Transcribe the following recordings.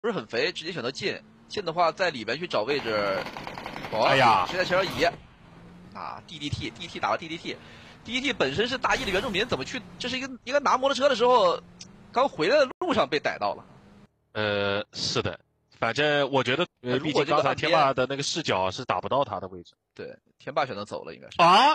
不是很肥，直接选择进。进的话，在里边去找位置。哦， 哎呀， 直接前摇移。啊 ，DDT 打了 DDT 本身是大一的原住民，怎么去？这是一个拿摩托车的时候，刚回来的路上被逮到了。 是的，反正我觉得，毕竟刚才天霸的那个视角是打不到他的位置。 对，天霸选择走了，应该是。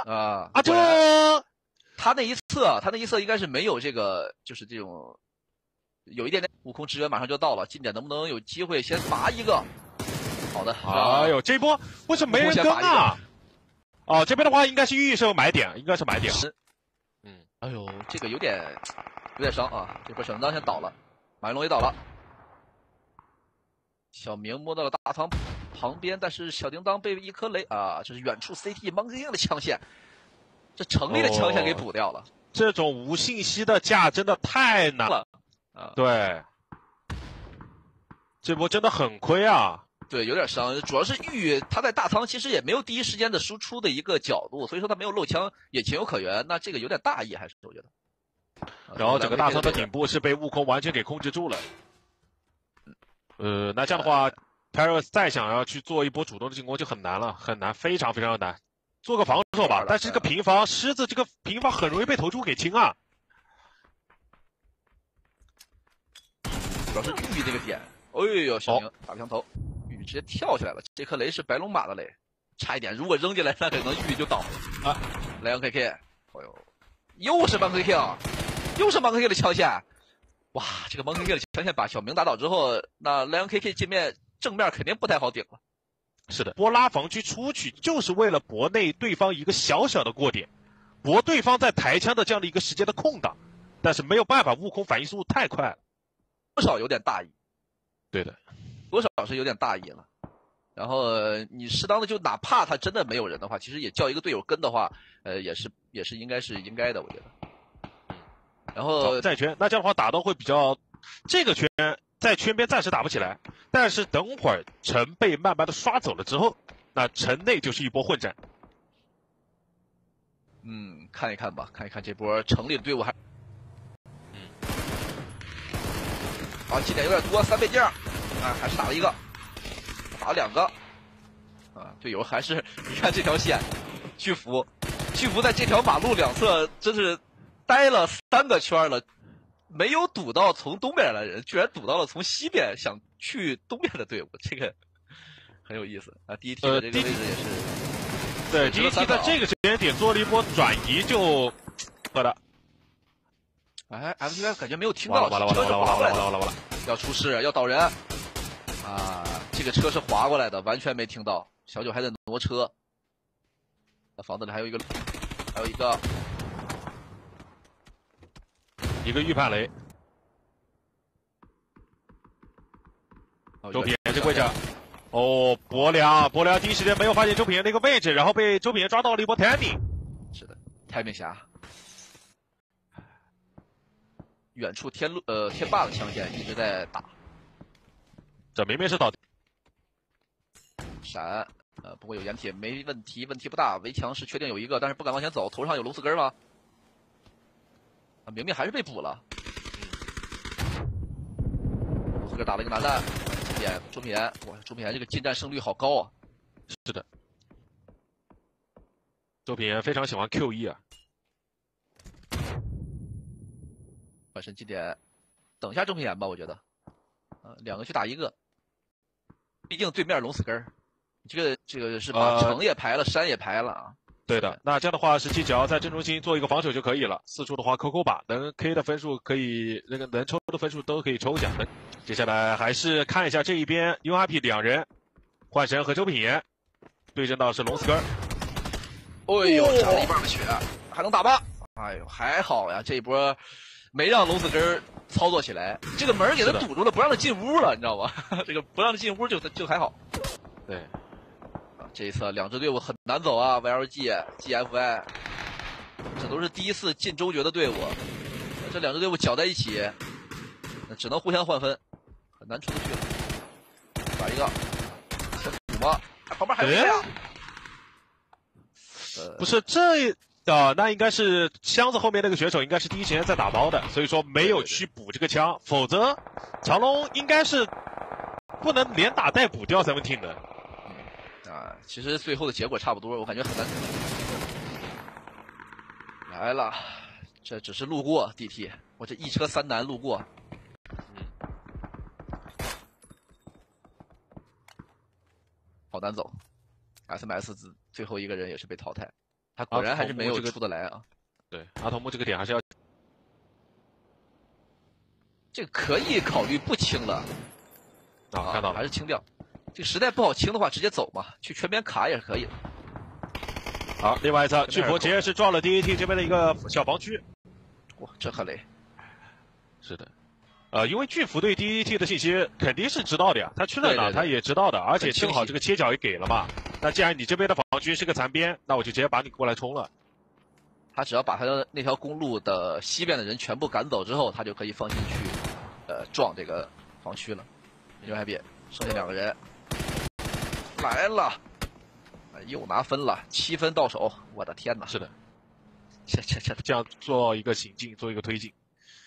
他那一侧应该是没有这个，就是这种，有一点点悟空支援马上就到了，近点能不能有机会先拔一个？好的。 哎呦，这波为什么没人跟啊？哦，这边的话应该是预设买点，应该是买点。 哎呦，这个有点伤啊！这波小叮当先倒了，马云龙也倒了。小明摸到了大仓旁边，但是小叮当被一颗雷啊！这是远处 CT 蒙黑的枪线，这城里的枪线给补掉了。 这种无信息的架真的太难了啊！ 对，这波真的很亏啊。 对，有点伤，主要是玉他在大仓其实也没有第一时间的输出的一个角度，所以说他没有漏枪也情有可原。那这个有点大意，还是我觉得。 然后整个大仓的顶部是被悟空完全给控制住了。那这样的话 ，Paris 再想要去做一波主动的进攻就很难了，很难，非常非常难。做个防守吧，但是这个平房狮子这个平房很容易被投出给清啊。 主要是玉这个点，哎呦，小明打枪头。直接跳起来了，这颗雷是白龙马的雷，差一点，如果扔进来，那可能玉就倒了啊！莱昂 KK， 哎呦，又是蒙 KK， 又是蒙 KK 的枪线，哇，这个蒙 KK 的枪线把小明打倒之后，那莱昂 KK 正面肯定不太好顶了。 是的，波拉防区出去就是为了博内对方一个小小的过点，博对方在抬枪的这样的一个时间的空档，但是没有办法，悟空反应速度太快了， 多少有点大意。 对的。 多少是有点大意了，然后你适当的就哪怕他真的没有人的话，其实也叫一个队友跟的话，也是应该的，我觉得。然后在圈，那这样的话打到会比较，这个圈在圈边暂时打不起来，但是等会儿城被慢慢的刷走了之后，那城内就是一波混战。 看一看吧，看一看这波城里的队伍还，啊，起点有点多，3倍镜。啊，还是打了一个，打了2个，啊，队友还是你看这条线，巨福在这条马路两侧真是待了3个圈了，没有堵到从东边来的人，居然堵到了从西边想去东边的队伍，这个很有意思啊。第一题的这个位置也是， 对，第一题在这个时间点做了一波转移就，好的。 哎 ，FTV 感觉没有听到， 完了， 要出事，要倒人。啊，这个车是滑过来的，完全没听到。小九还在挪车。那房子里还有一个预判雷。周品言这个位置，哦，博良第一时间没有发现周品言那个位置，然后被周品言抓到了一波 timing。 是的 ，timing 侠。远处天霸的枪线一直在打。 这明明是倒闪，不过有掩体没问题，问题不大。围墙是确定有一个，但是不敢往前走。头上有龙四根吗？啊，明明还是被补了。龙四根打了一个男弹，周品言，哇，周品言这个近战胜率好高啊！ 是的，周品言非常喜欢 QE 啊。 换身近点，等一下周品言吧，我觉得。2个去打1个。毕竟对面龙死根儿，这个是把城也排了，山也排了啊。 对的，那这样的话，17只要在正中心做一个防守就可以了。4处的话扣吧，能 K 的分数可以，那个能抽的分数都可以抽奖的。接下来还是看一下这一边 URP 2人，幻神和周品言对阵到是龙死根儿。 哎呦，差了1半的血，还能打吧？哎呦，还好呀，这一波没让龙死根儿操作起来，这个门给他堵住了，不让他进屋了，你知道吗？这个不让他进屋就还好。 对， 啊，这一次2支队伍很难走啊 ，VLG、GFI， 这都是第一次进周决的队伍，这2支队伍搅在一起，那只能互相换分，很难出去了。打一个，先补吗？旁边还有一个呀。 不是这。那应该是箱子后面那个选手应该是第一时间在打包的，所以说没有去补这个枪，否则长龙应该是不能连打带补掉17的。 啊，其实最后的结果差不多，我感觉很难。来了，这只是路过 DT， 我这一车3男路过。好难走 ，SMS 最后一个人也是被淘汰，他果然还是没有出得来啊。 对，阿童木这个点还是要， 这个可以考虑不清了。 啊，看到了， 还是清掉。这个实在不好清的话，直接走嘛，去圈边卡也是可以的。 好，另外一侧巨佛直接是撞了 DAT 这边的一个小防区。 哇，这很雷。 是的。因为巨福对 DAT 的信息肯定是知道的呀，他去了哪他也知道的，而且正好这个切角也给了嘛。那既然你这边的防区是个残边，那我就直接把你过来冲了。 他只要把他的那条公路的西边的人全部赶走之后，他就可以放心去撞这个防区了。牛海比剩下2个人来了，又拿分了，7分到手，我的天哪！ 是的， 这样做一个行进，做一个推进。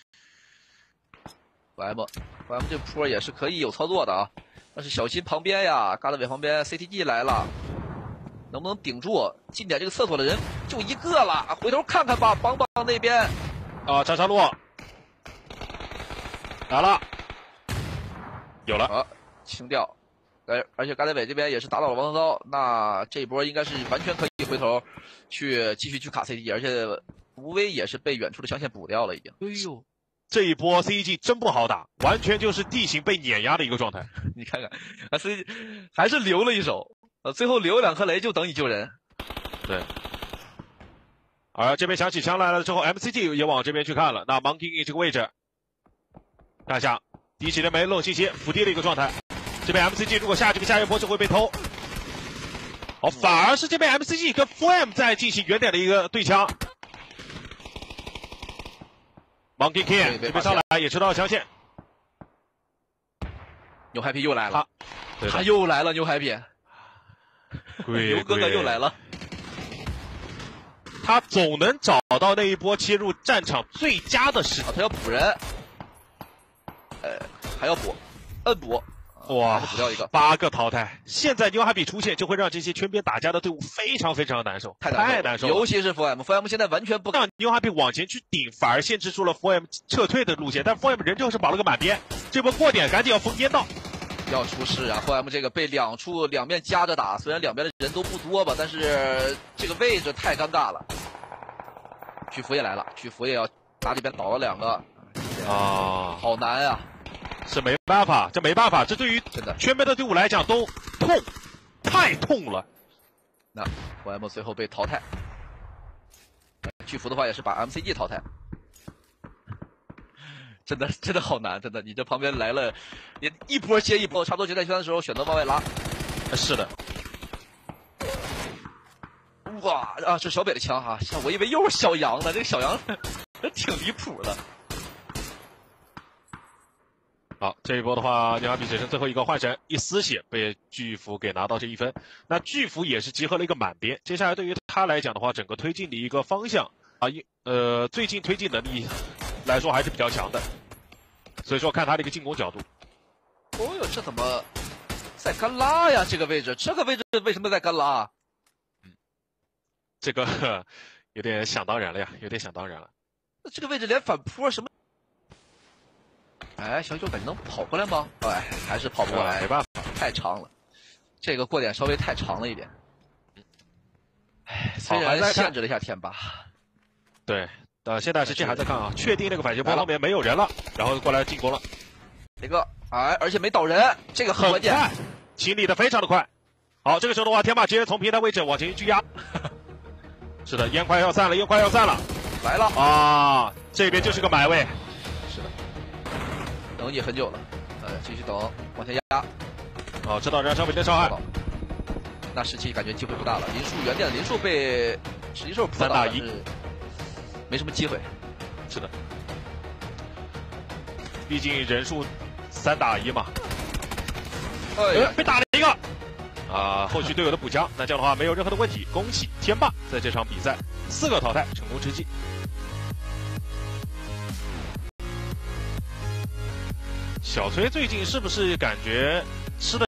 FM 这坡也是可以有操作的啊，但是小心旁边呀，嘎达尾旁边 CTG 来了，能不能顶住？进点这个厕所的人就一个了，回头看看吧，帮帮那边。 啊，叉叉路来了，有了， 啊，清掉。而且嘎达尾这边也是打倒了王涛，那这一波应该是完全可以回头去继续去卡 CTG， 而且无威也是被远处的枪线补掉了已经。 哎呦！这一波 CEG 真不好打，完全就是地形被碾压的一个状态。 你看看，CEG 还是留了一手，最后留2颗雷就等你救人。 对。而这边响起枪来了之后 ，MCG 也往这边去看了。那 Monkey 这个位置，看一下第几的没漏信息，伏地的一个状态。这边 MCG 如果下这个下一波就会被偷。好，反而是这边 MCG 跟 4M 在进行远点的一个对枪。Monkey King 这边上来也知道枪线， 牛海皮又来了，他又来了，牛海皮，牛哥哥又来了， 他总能找到那一波切入战场最佳的时机。 他要补人，还要补，摁补。 哇， 补掉一个 ，8个淘汰。现在牛海比出现，就会让这些圈边打架的队伍非常非常难受，太难受了。 尤其是 4M 现在完全不让牛海比往前去顶，反而限制住了 4M 撤退的路线。但 4M 人就是保了个满边，这波过点赶紧要封烟道， 要出事啊 ！4M 这个被两面夹着打，虽然两边的人都不多吧，但是这个位置太尴尬了。巨福也来了，巨福也要打里边倒了2个， 啊， 好难啊！ 是没办法，这没办法，这对于真的圈边的队伍来讲都痛，太痛了。 那 4M 最后被淘汰，巨福的话也是把 MCG 淘汰，真的好难，真的，你这旁边来了，也一波接一波，差不多决赛圈的时候选择往外拉。 是的。 哇啊，这小北的枪哈，我以为又是小杨呢，这个小杨挺离谱的。 好，这一波的话，牛海比只剩最后一个换神，一丝血被巨福给拿到这1分。那巨福也是集合了一个满边，接下来对于他来讲的话，整个推进的一个方向啊，最近推进能力来说还是比较强的，所以说看他的一个进攻角度。 哦哟，这怎么在干拉呀？这个位置为什么在干拉？ 这个有点想当然了呀，有点想当然了。 这个位置连反坡什么？哎，小九感觉能跑过来吗？哎，还是跑不过来， 没办法， 太长了。这个过点稍微太长了一点。哎，虽然限制了一下天霸。对， 现在实际还在看啊，确定那个反斜坡后面没有人了，然后过来进攻了。 这个，哎，而且没倒人，这个很关键， 清理的非常的快。好，这个时候的话，天霸直接从平台位置往前去压。是的，烟快要散了，烟快要散了， 来了啊！这边就是个买位。 是的。等你很久了，继续等，往前压。 哦，知道燃烧北的伤害。 那17感觉机会不大了，林树原点的林树被实际兽扑倒，但是没什么机会。 是的，毕竟人数3打1嘛。被打了一个。啊，后续队友的补枪，那这样的话没有任何的问题。恭喜天霸在这场比赛4个淘汰成功吃鸡。小崔最近是不是感觉吃的